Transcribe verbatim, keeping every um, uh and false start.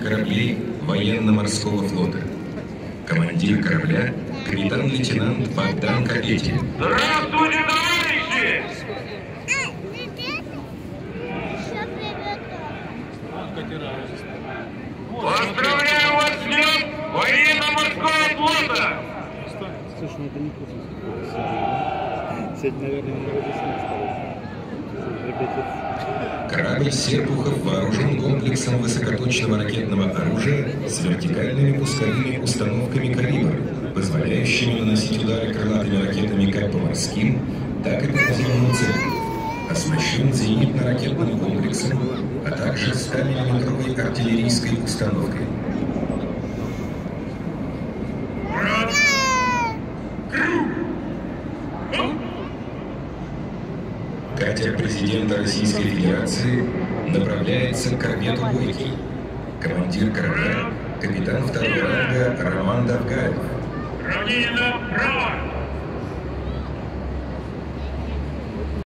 кораблей военно-морского флота. Командир корабля – капитан-лейтенант Богдан Капетин. Здравствуйте, товарищи! Поздравляю вас с днем военно-морского флота! Слушай, ну это не вкусно. Сегодня, наверное, немного заснуть. Корабль «Серпухов» вооружен комплексом высокоточного ракетного оружия с вертикальными пусковыми установками «Калибр», позволяющими наносить удары крылатыми ракетами как по морским, так и по наземным целям. Оснащен зенитно-ракетным комплексом, а также ста миллиметровой артиллерийской установкой. Катер президента Российской Федерации направляется к корвету «Бойкий». Командир корабля – капитан второго ранга Роман Довгаев. Равнение направо!